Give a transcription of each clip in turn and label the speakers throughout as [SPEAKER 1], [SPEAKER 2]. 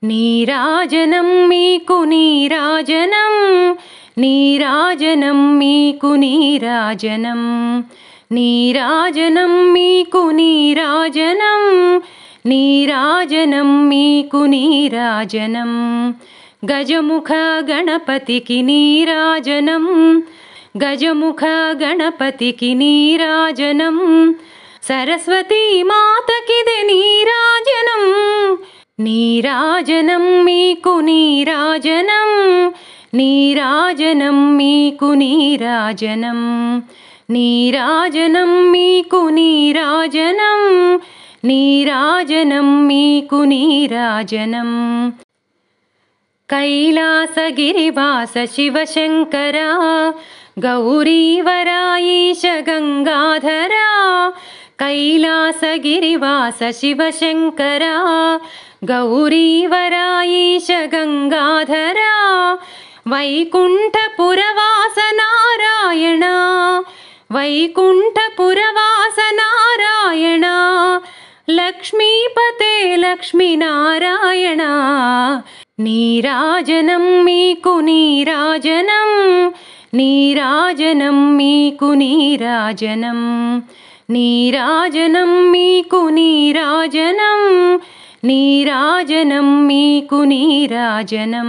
[SPEAKER 1] నీరాజనం మీకు నీరాజనం, నీరాజనం మీకు నీరాజనం, నీరాజనం మీకు నీరాజనం, నీరాజనం మీకు నీరాజనం. గజముఖ గణపతికి నీరాజనం, గజముఖ గణపతికి నీరాజనం, సరస్వతీ మాతకిదే నీరాజనం. నీరాజనం మీకు నీరాజనం, నీరాజనం మీకు నీరాజనం, నీరాజనం మీకు నీరాజనం, నీరాజనం మీకు నీరాజనం. కైలాసగిరివాస శివశంకరా, గౌరీవరా ఈశ గంగాధరా, కైలాసగిరివాస శివశంకరా, గౌరీవరా ఈశ గంగాధరా, వైకుంఠపురవాస నారాయణ, వైకుంఠపురవాస నారాయణ, లక్ష్మీపతే లక్ష్మీనారాయణ. నీరాజనం మీకు నీరాజనం, నీరాజనం మీకు నీరాజనం, నీరాజనం మీకు నీరాజనం, నీరాజనం మీకు నీరాజనం.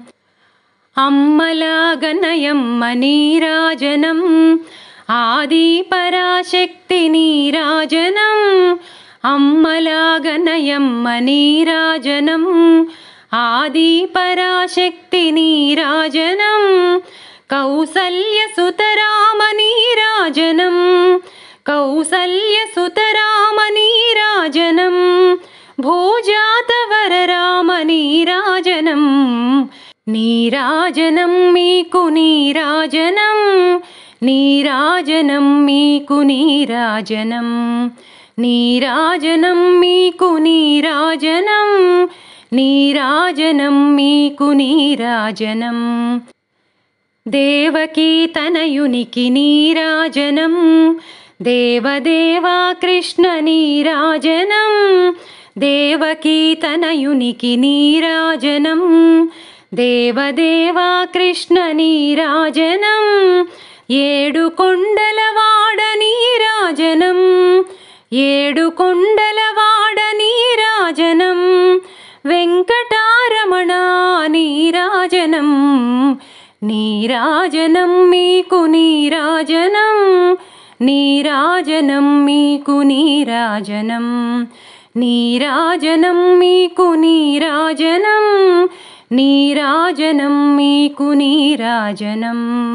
[SPEAKER 1] అమ్మలాగనయమ్మ నీరాజనం, ఆది పరాశక్తి నీరాజనం, అమ్మలాగనయమ్మ నీరాజనం, ఆది పరాశక్తి నీరాజనం, కౌసల్యసుతరామ నీరాజనం, కౌసల్యసుతరామ నీరాజనం, భోజాతవరరామ నీరాజనం. నీరాజనం మీకు నీరాజనం, నీరాజనం మీకు నీరాజనం, నీరాజనం మీకు నీరాజనం, నీరాజనం మీకు నీరాజనం. దేవకీ తనయునికి నీరాజనం, దేవదేవా కృష్ణ నీరాజనం, దేవకీ తనయునికి నీరాజనం, దేవదేవా కృష్ణ నీరాజనం, ఏడు కొండలవాడ నీరాజనం, ఏడు కొండలవాడ నీరాజనం, వెంకటారమణ నీరాజనం. నీరాజనం మీకు నీరాజనం, నీరాజనం మీకు నీరాజనం, నీరాజనం మీకు నీరాజనం, నీరాజనం మీకు నీరాజనం.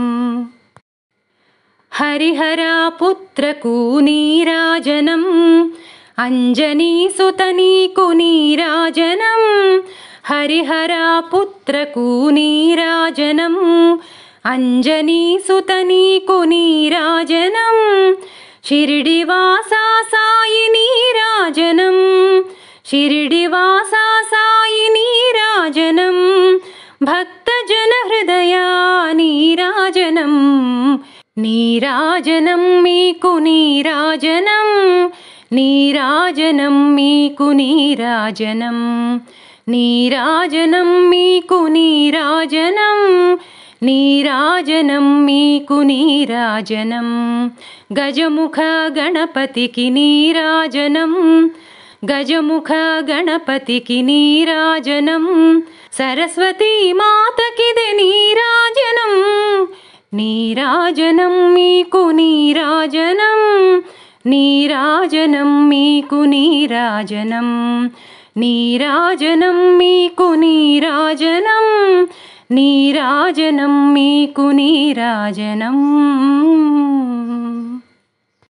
[SPEAKER 1] హరిహరా పుత్రకు నీరాజనం, అంజనీసుత నీకు నీరాజనం, హరిహరా పుత్రకు నీరాజనం, అంజనీసుత నీకు నీరాజనం, షిరిడివాసా సాయి నీరాజనం, షిరిడివాసా సాయి నీరాజనం, భక్తజన హృదయా నీరాజనం. నీరాజనం మీకు నీరాజనం, నీరాజనం మీకు నీరాజనం, నీరాజనం మీకు నీరాజనం, నీరాజనం మీకు నీరాజనం. గజముఖ గణపతికి నీరాజనం, గజముఖ గణపతికి నీరాజనం, సరస్వతీ మాతకిదే నీరాజనం. నీరాజనం మీకు నీరాజనం, నీరాజనం మీకు నీరాజనం, నీరాజనం మీకు నీరాజనం, నీరాజనం మీకు నీరాజనం.